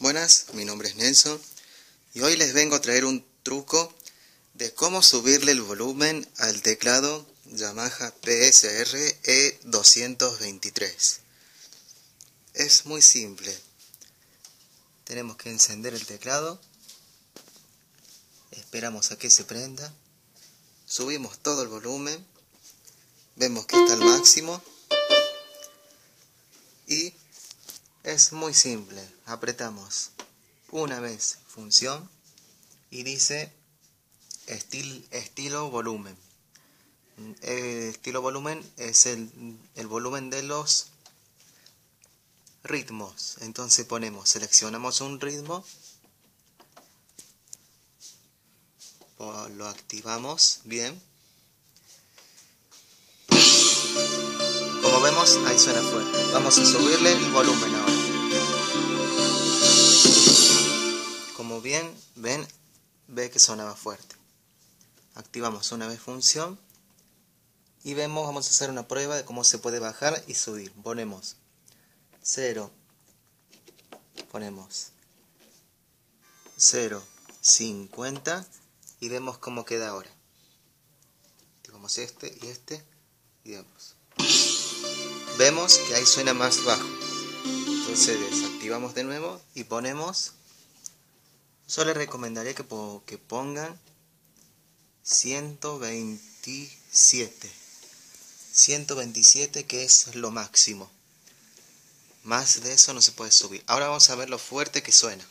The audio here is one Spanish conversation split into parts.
Buenas, mi nombre es Nelson y hoy les vengo a traer un truco de cómo subirle el volumen al teclado Yamaha PSR E223. Es muy simple. Tenemos que encender el teclado, esperamos a que se prenda, subimos todo el volumen, vemos que está al máximo y es muy simple. Apretamos una vez función y dice estilo volumen. Estilo volumen es el volumen de los ritmos. Entonces seleccionamos un ritmo, lo activamos bien. Como vemos, ahí suena fuerte. Vamos a subirle el volumen ahora. Como bien ven, ve que sonaba fuerte. Activamos una vez función y vamos a hacer una prueba de cómo se puede bajar y subir. Ponemos 0, ponemos 0.50 y vemos cómo queda ahora. Activamos este y vemos que ahí suena más bajo. Entonces desactivamos de nuevo y ponemos, yo les recomendaría que pongan 127, que es lo máximo. Más de eso no se puede subir. Ahora vamos a ver lo fuerte que suena.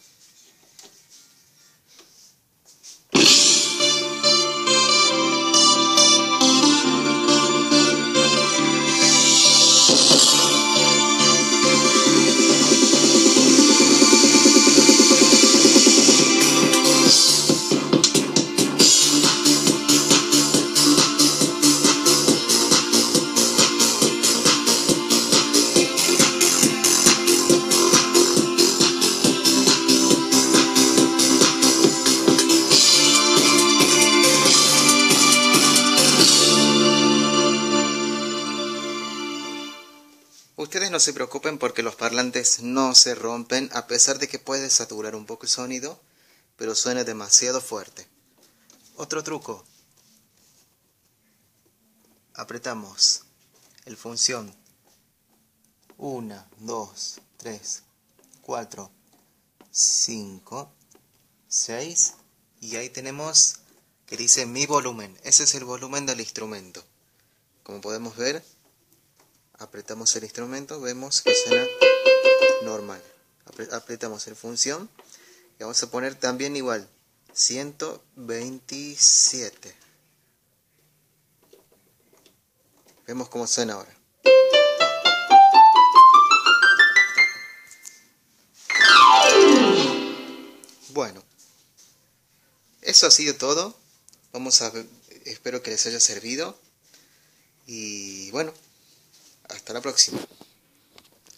Ustedes no se preocupen porque los parlantes no se rompen, a pesar de que puede saturar un poco el sonido, pero suena demasiado fuerte. Otro truco. Apretamos el función 1, 2, 3, 4, 5, 6 y ahí tenemos que dice mi volumen. Ese es el volumen del instrumento. Como podemos ver, apretamos el instrumento, vemos que suena normal. Apretamos el función y vamos a poner también igual 127. Vemos cómo suena ahora. Bueno, eso ha sido todo. Espero que les haya servido y bueno, hasta la próxima.